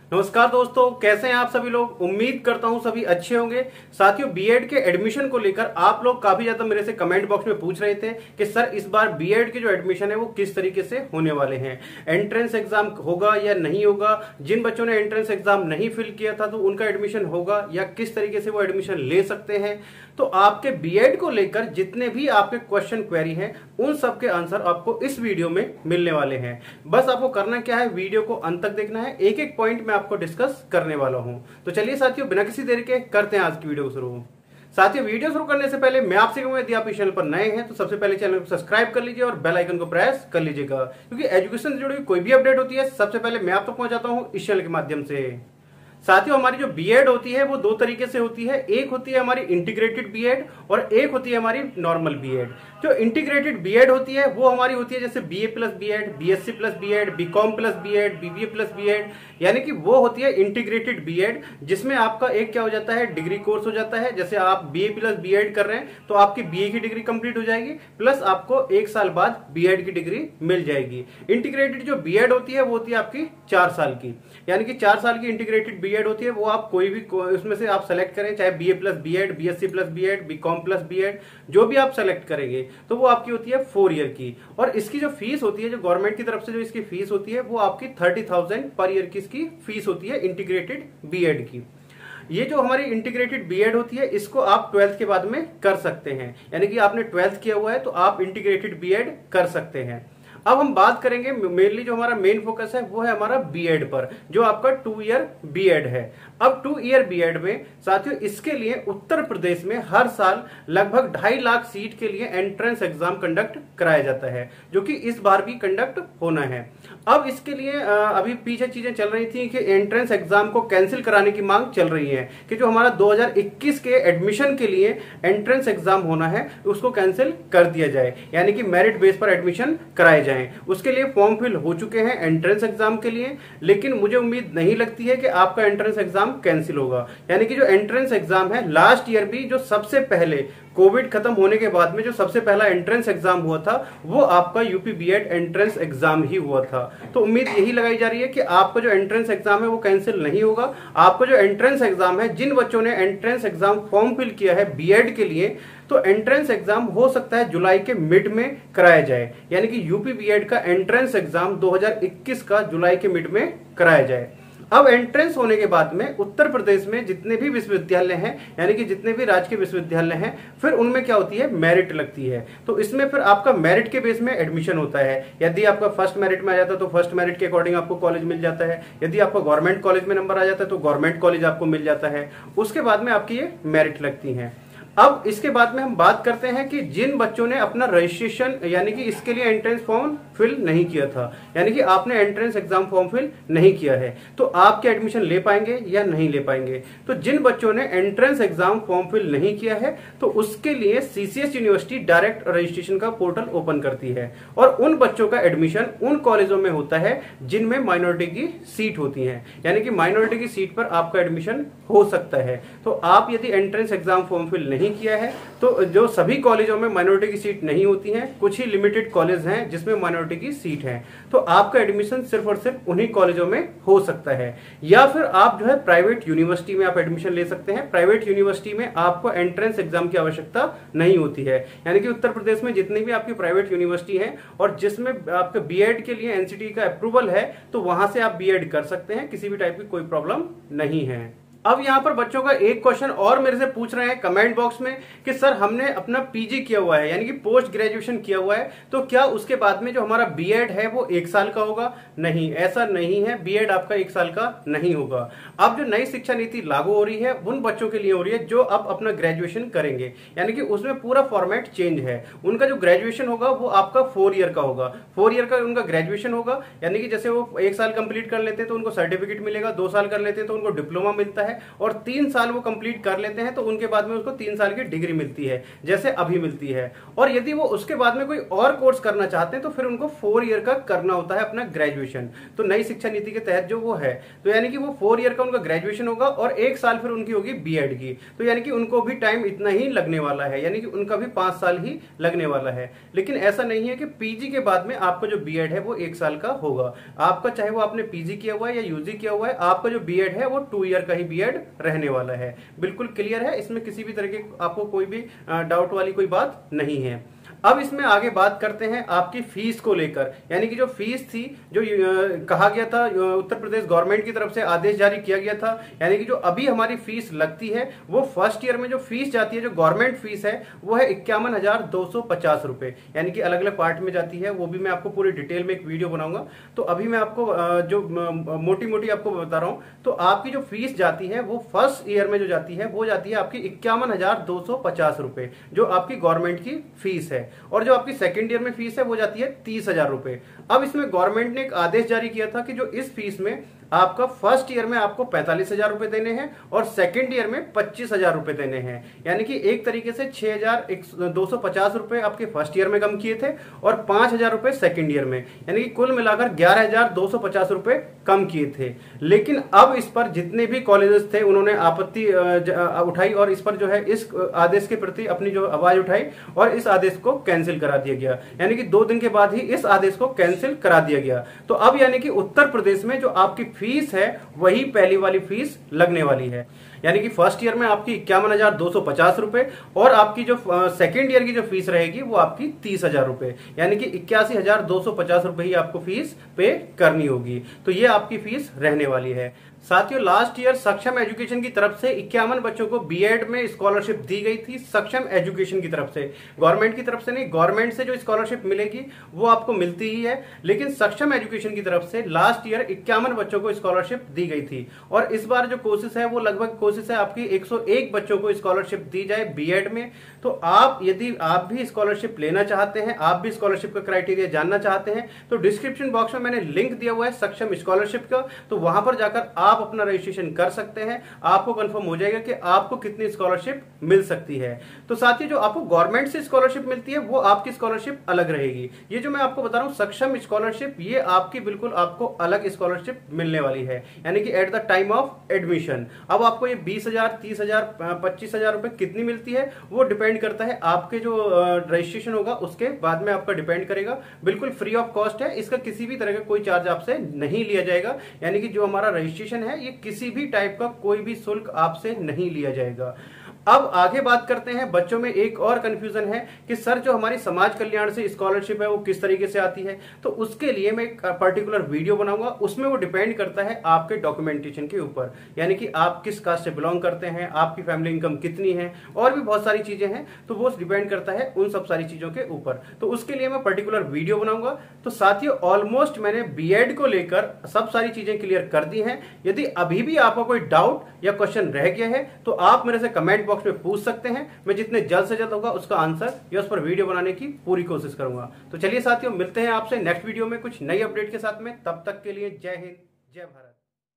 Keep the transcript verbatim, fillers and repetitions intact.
नमस्कार दोस्तों, कैसे हैं आप सभी लोग। उम्मीद करता हूं सभी अच्छे होंगे। साथियों, बीएड के एडमिशन को लेकर आप लोग काफी ज्यादा मेरे से कमेंट बॉक्स में पूछ रहे थे कि सर इस बार बीएड के जो एडमिशन है वो किस तरीके से होने वाले हैं, एंट्रेंस एग्जाम होगा या नहीं होगा, जिन बच्चों ने एंट्रेंस एग्जाम नहीं फिल किया था तो उनका एडमिशन होगा या किस तरीके से वो एडमिशन ले सकते हैं। तो आपके बीएड को लेकर जितने भी आपके क्वेश्चन क्वेरी हैं उन सब के आंसर आपको इस वीडियो में मिलने वाले हैं। बस आपको करना क्या है, वीडियो को अंत तक देखना है, एक एक पॉइंट मैं आपको डिस्कस करने वाला हूं। तो चलिए साथियों, बिना किसी देर के करते हैं आज की वीडियो को शुरू। साथियों, वीडियो शुरू करने से पहले मैं आपसे कहूंगा, यदि आप इस चैनल पर नए हैं तो सबसे पहले चैनल को सब्सक्राइब कर लीजिए और बेल आइकन को प्रेस कर लीजिएगा, क्योंकि एजुकेशन से जुड़ी हुई कोई भी अपडेट होती है सबसे पहले मैं आप तक पहुंचाता हूं इस चैनल के माध्यम से। साथियों, हमारी जो बीएड होती है वो दो तरीके से होती है। एक होती है हमारी इंटीग्रेटेड बीएड और एक होती है हमारी नॉर्मल बीएड। जो इंटीग्रेटेड बीएड होती है वो हमारी होती है जैसे BA plus BEd, BSc plus BEd, BCom plus BEd, BBA plus BEd, यानी कि वो होती है इंटीग्रेटेड बीएड, जिसमें आपका एक क्या हो जाता है, डिग्री कोर्स हो जाता है। जैसे आप बीए प्लस बीएड कर रहे हैं तो आपकी बीए की डिग्री कंप्लीट हो जाएगी, प्लस आपको एक साल बाद बीएड की डिग्री मिल जाएगी। इंटीग्रेटेड जो बीएड होती है वो होती है आपकी चार साल की, यानी कि चार साल की इंटीग्रेटेड बीएड होती है। वो आप कोई भी उसमें से आप सेलेक्ट करें, चाहे BA plus BEd, BSc plus BEd, BCom plus BEd, जो भी आप सेलेक्ट करेंगे तो वो आपकी होती है फोर ईयर की। और इसकी जो फीस होती है, जो गवर्नमेंट की तरफ से जो इसकी फीस होती है वो आपकी थर्टी थाउजेंड पर ईयर की इसकी फीस होती है इंटीग्रेटेड बीएड की। ये जो हमारी इंटीग्रेटेड बीएड होती है इसको आप ट्वेल्थ के बाद में कर सकते हैं, यानी कि आपने ट्वेल्थ किया हुआ है तो आप इंटीग्रेटेड बीएड कर सकते हैं। अब हम बात करेंगे, मेनली जो हमारा मेन फोकस है वो है हमारा बीएड पर, जो आपका टू ईयर बीएड है। अब टू ईयर बीएड में साथियों, इसके लिए उत्तर प्रदेश में हर साल लगभग ढाई लाख सीट के लिए एंट्रेंस एग्जाम कंडक्ट कराया जाता है, जो कि इस बार भी कंडक्ट होना है। अब इसके लिए अभी पीछे चीजें चल रही थी कि एंट्रेंस एग्जाम को कैंसिल कराने की मांग चल रही है कि जो हमारा दो हज़ार इक्कीस के एडमिशन के लिए एंट्रेंस एग्जाम होना है उसको कैंसिल कर दिया जाए, यानी कि मेरिट बेस पर एडमिशन कराए जाए। उसके लिए फॉर्म फिल हो चुके हैं एंट्रेंस एग्जाम के लिए, लेकिन मुझे उम्मीद नहीं लगती है कि आपका एंट्रेंस एग्जाम कैंसिल होगा। यानी कि जो एंट्रेंस एग्जाम है, लास्ट ईयर भी जो सबसे पहले कोविड खत्म होने के बाद में जो सबसे पहला एंट्रेंस एग्जाम हुआ था वो आपका यूपी बीएड एंट्रेंस एग्जाम ही हुआ था। तो उम्मीद यही लगाई जा रही है कि आपका जो एंट्रेंस एग्जाम है वो कैंसिल नहीं होगा। आपका जो एंट्रेंस एग्जाम है, जिन बच्चों ने एंट्रेंस एग्जाम फॉर्म फिल किया है बीएड के लिए, तो एंट्रेंस एग्जाम हो सकता है जुलाई के मिड में कराया जाए, यानी कि यूपी बीएड का एंट्रेंस एग्जाम दो हज़ार इक्कीस का जुलाई के मिड में कराया जाए। अब एंट्रेंस होने के बाद में उत्तर प्रदेश में जितने भी विश्वविद्यालय हैं, यानी कि जितने भी राजकीय विश्वविद्यालय हैं, फिर उनमें क्या होती है, मेरिट लगती है। तो इसमें फिर आपका मेरिट के बेस में एडमिशन होता है। यदि आपका फर्स्ट मेरिट में आ जाता है तो फर्स्ट मेरिट के अकॉर्डिंग आपको कॉलेज मिल जाता है। यदि आपका गवर्नमेंट कॉलेज में नंबर आ जाता है तो गवर्नमेंट कॉलेज आपको मिल जाता है। उसके बाद में आपकी ये मेरिट लगती है। अब इसके बाद में हम बात करते हैं कि जिन बच्चों ने अपना रजिस्ट्रेशन, यानी कि इसके लिए एंट्रेंस फॉर्म फिल नहीं किया था, यानी कि आपने एंट्रेंस एग्जाम फॉर्म फिल नहीं किया है, तो आपके एडमिशन ले पाएंगे या नहीं ले पाएंगे। तो जिन बच्चों ने एंट्रेंस एग्जाम फॉर्म फिल नहीं किया है तो उसके लिए सीसीएस यूनिवर्सिटी डायरेक्ट रजिस्ट्रेशन का पोर्टल ओपन करती है और उन बच्चों का एडमिशन उन कॉलेजों में होता है जिनमें माइनॉरिटी की सीट होती है, यानी कि माइनॉरिटी की सीट पर आपका एडमिशन हो सकता है। तो आप यदि एंट्रेंस एग्जाम फॉर्म फिल नहीं किया है तो जो सभी कॉलेजों में माइनॉरिटी की सीट नहीं होती है, कुछ ही लिमिटेड कॉलेज हैं जिसमें माइनॉरिटी की सीट है, तो आपका एडमिशन सिर्फ और सिर्फ उन्हीं कॉलेजों में हो सकता है। या फिर आप जो है प्राइवेट यूनिवर्सिटी में आप एडमिशन ले सकते हैं। प्राइवेट यूनिवर्सिटी में आपको एंट्रेंस एग्जाम की आवश्यकता नहीं होती है, यानी कि उत्तर प्रदेश में जितनी भी आपकी प्राइवेट यूनिवर्सिटी है और जिसमें आपके बीएड के लिए एनसीटी का अप्रूवल है तो वहां से आप बीएड कर सकते हैं, किसी भी टाइप की कोई प्रॉब्लम नहीं है। अब यहाँ पर बच्चों का एक क्वेश्चन और मेरे से पूछ रहे हैं कमेंट बॉक्स में कि सर हमने अपना पीजी किया हुआ है, यानी कि पोस्ट ग्रेजुएशन किया हुआ है, तो क्या उसके बाद में जो हमारा बीएड है वो एक साल का होगा? नहीं, ऐसा नहीं है, बीएड आपका एक साल का नहीं होगा। अब जो नई शिक्षा नीति लागू हो रही है उन बच्चों के लिए हो रही है जो अब अपना ग्रेजुएशन करेंगे, यानी कि उसमें पूरा फॉर्मेट चेंज है। उनका जो ग्रेजुएशन होगा वो आपका फोर ईयर का होगा, फोर ईयर का उनका ग्रेजुएशन होगा, यानी कि जैसे वो एक साल कंप्लीट कर लेते हैं तो उनको सर्टिफिकेट मिलेगा, दो साल कर लेते हैं तो उनको डिप्लोमा मिलता है, है और तीन साल वो कंप्लीट कर लेते हैं तो उनके बाद में उसको तीन साल की डिग्री मिलती है जैसे अभी मिलती है। और यदि वो उसके बाद में कोई और कोर्स करना चाहते हैं तो फिर उनको फोर ईयर का करना होता है अपना ग्रेजुएशन। तो नई शिक्षा नीति के तहत जो वो है, तो यानी कि वो फोर ईयर का उनका ग्रेजुएशन होगा और एक साल फिर उनकी होगी बीएड की। तो यानी कि उनको भी टाइम इतना ही लगने वाला है, यानी कि उनका भी पांच साल ही लगने वाला है। लेकिन ऐसा नहीं है कि पीजी के बाद में आपका जो बीएड है वो एक साल का होगा। आपका चाहे वो आपने पीजी किया हुआ है या यूजी किया हुआ है, आपका जो बीएड है वो टू ईयर का ही बीएड रहने वाला है। बिल्कुल क्लियर है, इसमें किसी भी तरह की आपको कोई भी डाउट वाली कोई बात नहीं है। अब इसमें आगे बात करते हैं आपकी फीस को लेकर, यानी कि जो फीस थी, जो कहा गया था उत्तर प्रदेश गवर्नमेंट की तरफ से आदेश जारी किया गया था, यानी कि जो अभी हमारी फीस लगती है वो फर्स्ट ईयर में जो फीस जाती है, जो गवर्नमेंट फीस है वो है इक्यावन हजार दो सौ पचास रुपए, यानी कि अलग अलग पार्ट में जाती है। वो भी मैं आपको पूरी डिटेल में एक वीडियो बनाऊंगा। तो अभी मैं आपको जो मोटी मोटी आपको बता रहा हूं, तो आपकी जो फीस जाती है वो फर्स्ट ईयर में जो जाती है वो जाती है आपकी इक्यावन हजार दो सौ पचास रुपए, जो आपकी गवर्नमेंट की फीस है। और जो आपकी सेकंड ईयर में फीस है वो जाती है तीस हजार रुपए। अब इसमें गवर्नमेंट ने एक आदेश जारी किया था कि जो इस फीस में आपका फर्स्ट ईयर में आपको पैंतालीस हजार रुपए देने हैं और सेकंड ईयर में पच्चीस हजार रुपए देने हैं, यानी कि एक तरीके से छह हजार दो सौ पचास रुपए आपके फर्स्ट ईयर में कम किए थे और पांच हजार रुपए सेकंड ईयर में, यानी कि कुल मिलाकर ग्यारह हजार दो सौ पचास रुपए कम किए थे। लेकिन अब इस पर जितने भी कॉलेजेस थे उन्होंने आपत्ति उठाई और इस पर जो है इस आदेश के प्रति अपनी जो आवाज उठाई और इस आदेश को कैंसिल करा दिया गया, यानी कि दो दिन के बाद ही इस आदेश को कैंसिल करा दिया गया। तो अब यानी कि उत्तर प्रदेश में जो आपकी फीस है वही पहली वाली फीस लगने वाली है, यानी कि फर्स्ट ईयर में आपकी इक्यावन हजार दो सौ पचास रुपए और आपकी जो सेकेंड ईयर की जो फीस रहेगी वो आपकी तीस हजार रुपए, यानी कि इक्यासी हजार दो सौ पचास रुपए ही आपको फीस पे करनी होगी। तो ये आपकी फीस रहने वाली है। साथियों, लास्ट ईयर सक्षम एजुकेशन की तरफ से इक्यावन बच्चों को बीएड में स्कॉलरशिप दी गई थी, सक्षम एजुकेशन की तरफ से, गवर्नमेंट की तरफ से नहीं। गवर्नमेंट से जो स्कॉलरशिप मिलेगी वो आपको मिलती ही है, लेकिन सक्षम एजुकेशन की तरफ से लास्ट ईयर इक्यावन बच्चों को स्कॉलरशिप दी गई थी। और इस बार जो कोशिश है वो लगभग कोशिश है आपकी एक सौ एक बच्चों को स्कॉलरशिप दी जाए बीएड में। तो आप यदि आप भी स्कॉलरशिप लेना चाहते हैं, आप भी स्कॉलरशिप का क्राइटेरिया जानना चाहते हैं, तो डिस्क्रिप्शन बॉक्स में मैंने लिंक दिया हुआ है सक्षम स्कॉलरशिप का, तो वहां पर जाकर आप अपना रजिस्ट्रेशन कर सकते हैं। आपको कंफर्म हो जाएगा कि आपको कितनी स्कॉलरशिप मिल सकती है। तो साथ ही जो आपको गवर्नमेंट से स्कॉलरशिप मिलती है वो आपकी स्कॉलरशिप अलग रहेगी। ये जो मैं आपको बता रहा हूं सक्षम स्कॉलरशिप, ये आपकी बिल्कुल आपको अलग स्कॉलरशिप मिलने वाली है, यानी कि at the time of admission. अब आपको ये बीस हजार तीस हजार पच्चीस हजार रुपए कितनी मिलती है वो डिपेंड करता है आपके जो रजिस्ट्रेशन होगा उसके बाद में आपका डिपेंड करेगा। बिल्कुल फ्री ऑफ कॉस्ट है, इसका किसी भी तरह का कोई चार्ज आपसे नहीं लिया जाएगा, यानी कि जो हमारा रजिस्ट्रेशन है ये किसी भी टाइप का कोई भी शुल्क आपसे नहीं लिया जाएगा। अब आगे बात करते हैं, बच्चों में एक और कंफ्यूजन है कि सर जो हमारी समाज कल्याण से स्कॉलरशिप है वो किस तरीके से आती है। तो उसके लिए मैं एक पर्टिकुलर वीडियो बनाऊंगा, उसमें वो डिपेंड करता है आपके डॉक्यूमेंटेशन के ऊपर, यानी कि आप किस कास्ट से बिलोंग करते हैं, आपकी फैमिली इनकम कितनी है, और भी बहुत सारी चीजें हैं। तो वो डिपेंड करता है उन सब सारी चीजों के ऊपर। तो उसके लिए मैं पर्टिकुलर वीडियो बनाऊंगा। तो साथियों, ऑलमोस्ट मैंने बीएड को लेकर सब सारी चीजें क्लियर कर दी हैं। यदि अभी भी आपका कोई डाउट या क्वेश्चन रह गया है तो आप मेरे से कमेंट बॉक्स में पूछ सकते हैं। मैं जितने जल्द से जल्द होगा उसका आंसर या उस पर वीडियो बनाने की पूरी कोशिश करूंगा। तो चलिए साथियों, मिलते हैं आपसे नेक्स्ट वीडियो में कुछ नई अपडेट के साथ में। तब तक के लिए जय हिंद, जय भारत।